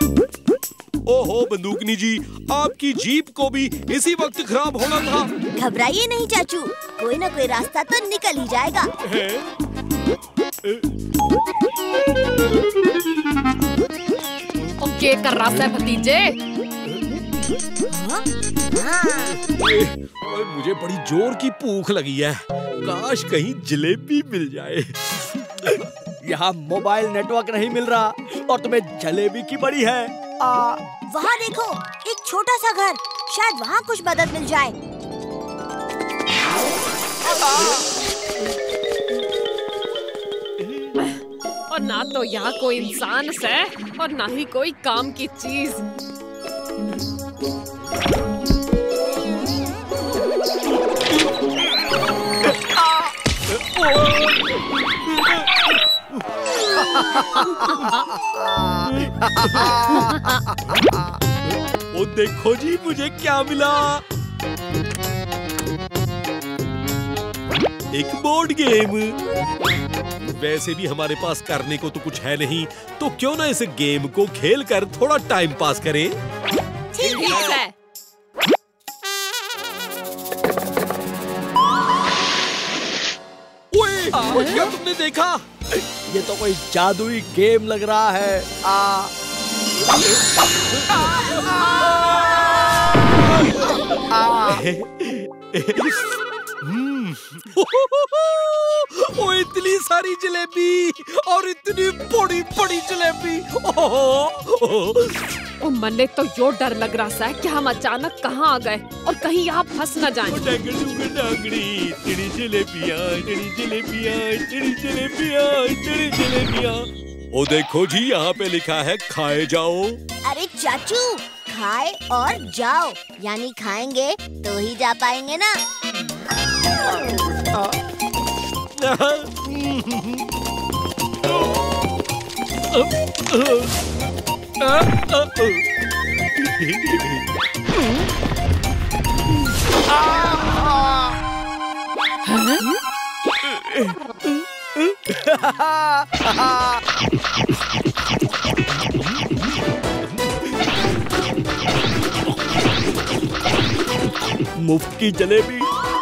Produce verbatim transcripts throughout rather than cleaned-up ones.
ओहो बंदूकनी जी, आपकी जीप को भी इसी वक्त खराब होना था। घबराइए नहीं चाचू, कोई ना कोई रास्ता तो निकल ही जाएगा। ओके कर रहा है भतीजे। और मुझे बड़ी जोर की भूख लगी है, काश कहीं जलेबी मिल जाए। यहाँ मोबाइल नेटवर्क नहीं मिल रहा और तुम्हें जलेबी की पड़ी है। आ... वहाँ देखो, एक छोटा सा घर, शायद वहाँ कुछ मदद मिल जाए। और ना तो यहाँ कोई इंसान है और ना ही कोई काम की चीज। ओ देखो जी, मुझे क्या मिला। एक बोर्ड गेम। वैसे भी हमारे पास करने को तो कुछ है नहीं, तो क्यों ना इस गेम को खेलकर थोड़ा टाइम पास करें। ठीक है। ओए, ओए, क्या तुमने देखा? ये तो कोई जादुई गेम लग रहा है। आ... ओ इतनी सारी जलेबी और इतनी बड़ी बड़ी जलेबी। ओ मन्ने तो यो डर लग रहा है कि हम अचानक कहाँ आ गए और कहीं यहाँ फंस न जाएं। चिड़ी जलेबियाँ, चिड़ी जलेबियाँ, चिड़ी जलेबियाँ, चिड़ी जलेबियाँ। ओ देखो जी, यहाँ पे लिखा है खाए जाओ। अरे चाचू, खाए और जाओ, यानी खाएंगे तो ही जा पाएंगे ना। मुफ्त की जलेबी।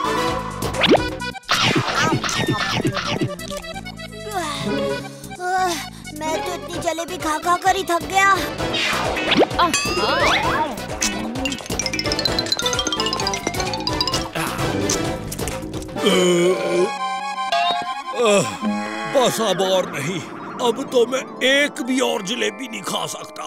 मैं तो इतनी जलेबी खा खा कर ही थक गया। बस अब और नहीं, अब तो मैं एक भी और जलेबी नहीं खा सकता।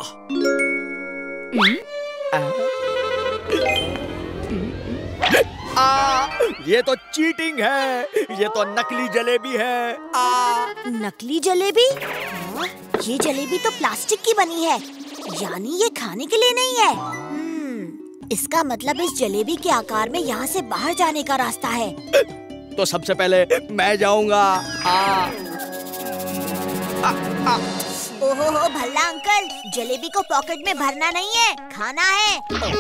आ, ये तो चीटिंग है, ये तो नकली जलेबी है। आ, नकली जलेबी? हाँ, ये जलेबी तो प्लास्टिक की बनी है, यानी ये खाने के लिए नहीं है। हम्म, इसका मतलब इस जलेबी के आकार में यहाँ से बाहर जाने का रास्ता है। तो सबसे पहले मैं जाऊंगा। आ, आ, आ, ओहो हो भल्ला अंकल, जलेबी को पॉकेट में भरना नहीं है, खाना है।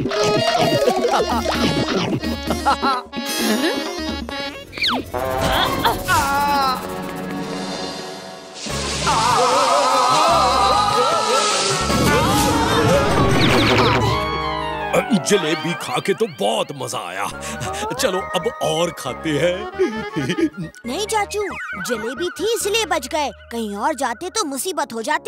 जलेबी खा के तो बहुत मजा आया, चलो अब और खाते हैं। नहीं चाचू, जलेबी थी इसलिए बच गए, कहीं और जाते तो मुसीबत हो जाती।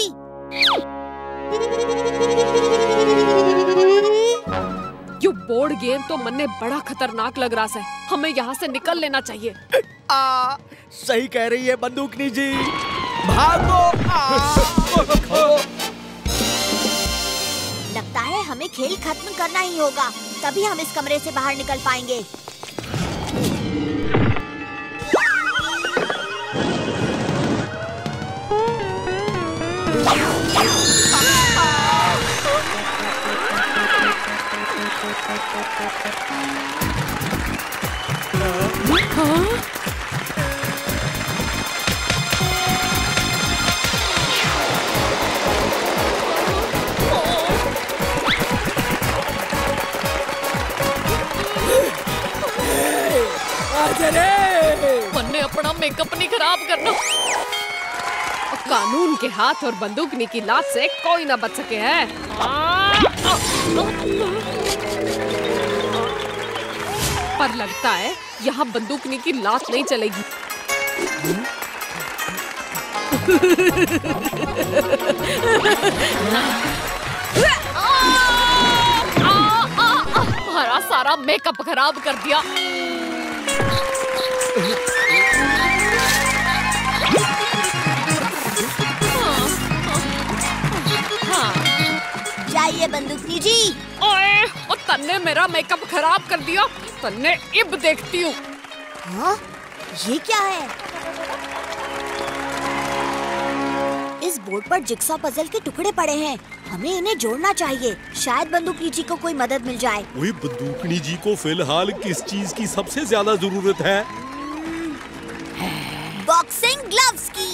ये बोर्ड गेम तो मन्ने बड़ा खतरनाक लग रहा है, हमें यहाँ से निकल लेना चाहिए। आ, सही कह रही है बंदूकनी जी, भागो। आ, लगता है हमें खेल खत्म करना ही होगा, तभी हम इस कमरे से बाहर निकल पाएंगे। हाँ? मन्ने अपना मेकअप नहीं खराब करना। कानून के हाथ और बंदूकनी की लात से कोई ना बच सके है। पर लगता है यहाँ बंदूकनी की लात नहीं चलेगी। हमारा सारा मेकअप खराब कर दिया। जाइए बंदूकनी जी। ओए, ओ तन्ने मेरा मेकअप खराब कर दिया। तन्ने इब देखती हूँ। हाँ, ये क्या है? इस बोर्ड पर जिक्सॉ पजल के टुकड़े पड़े हैं। हमें इन्हें जोड़ना चाहिए। शायद बंदूकनी जी को कोई मदद मिल जाए। वही बंदूकनी जी को फिलहाल किस चीज की सबसे ज्यादा जरूरत है? बॉक्सिंग ग्लव्स की।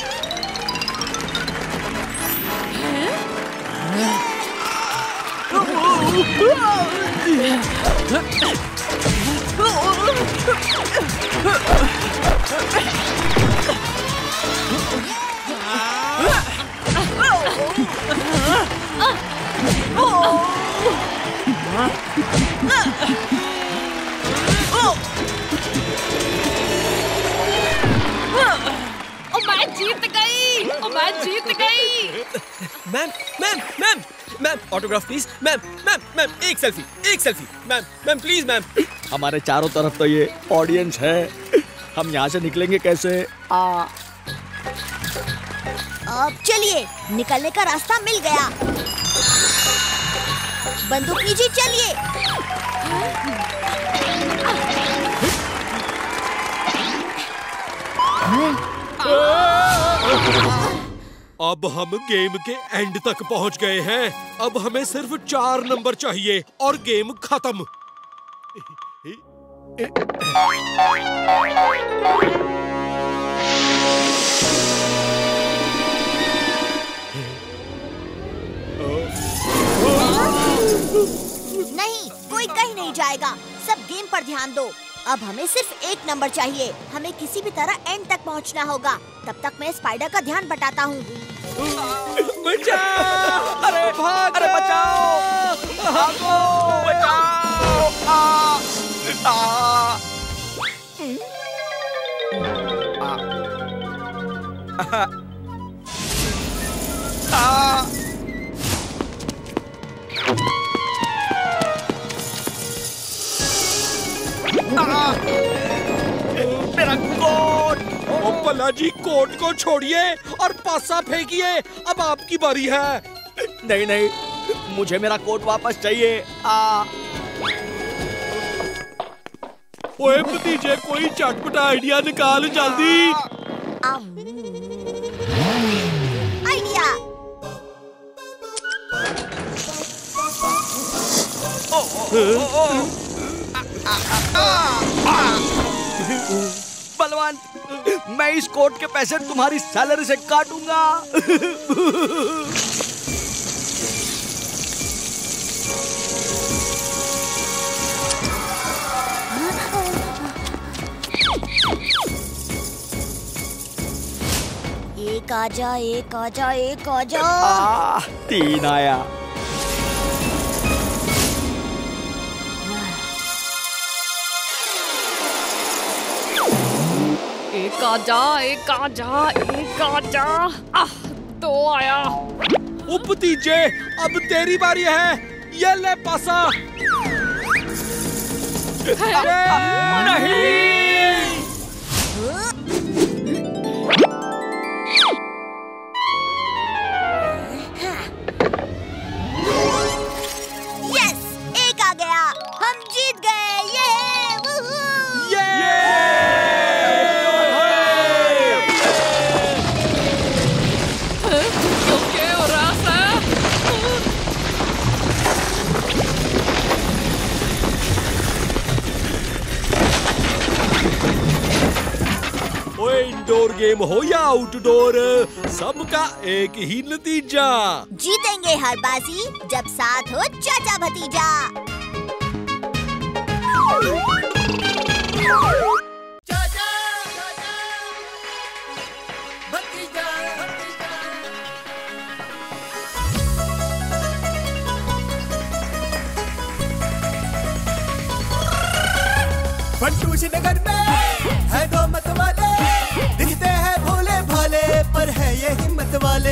ओ मैं जीत गई। ओ मैं जीत गई। Ma'am ma'am ma'am ma'am autograph please. Ma'am ma'am ma'am एक सेल्फी एक selfie. Ma'am ma'am please ma'am. हमारे चारों तरफ तो ये ऑडियंस है, हम यहाँ से निकलेंगे कैसे? आ अब चलिए, निकलने का रास्ता मिल गया। बंदूकनी जी चलिए। अब हम गेम के एंड तक पहुंच गए हैं। अब हमें सिर्फ चार नंबर चाहिए और गेम खत्म। नहीं, कोई कहीं नहीं जाएगा। सब गेम पर ध्यान दो। अब हमें सिर्फ एक नंबर चाहिए। हमें किसी भी तरह एंड तक पहुंचना होगा। तब तक मैं स्पाइडर का ध्यान बटाता हूँ। बचाओ! अरे भाग! अरे बचाओ! भागो! बचाओ! आ! आ! आ! आ! मेरा कोट! ओ भला जी, कोट को छोड़िए और पासा फेंकिए। अब आपकी बारी है। नहीं नहीं, मुझे मेरा कोट वापस चाहिए। आ ओए भतीजे, कोई चटपटा आइडिया निकाल जल्दी। आइडिया। ओ, ओ, ओ, ओ। बलवान, मैं इस कोट के पैसे तुम्हारी सैलरी से काटूंगा। एक आजा, एक आजा, एक आजा। आ, तीन आया। एक आजा, एक आजा, एक आजा। आह, दो आया। ओ भतीजे, अब तेरी बारी है। ये ले पासा। नहीं। यस, एक आ गया। हम जीत गए। ये इंडोर गेम हो या आउटडोर, सबका एक ही नतीजा। जीतेंगे हर बाजी जब साथ हो चाचा भतीजा। चाचा, चाचा, भतीजा, भतीजा। फंटूश नगर में है दो मत वाले, दिखते हैं भोले भाले पर है ये हिम्मत वाले।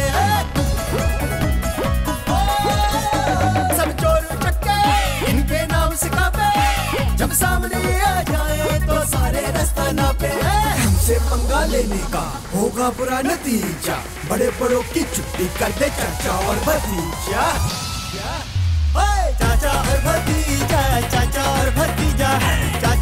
सब चोर चक्के इनके नाम से कापे, जब सामने आ जाए तो सारे रास्ता नापे। हमसे पंगा लेने का होगा बुरा नतीजा, बड़े बड़ों की छुट्टी कर दे चाचा और भतीजा। चाचा और भतीजा, चाचा और भतीजा,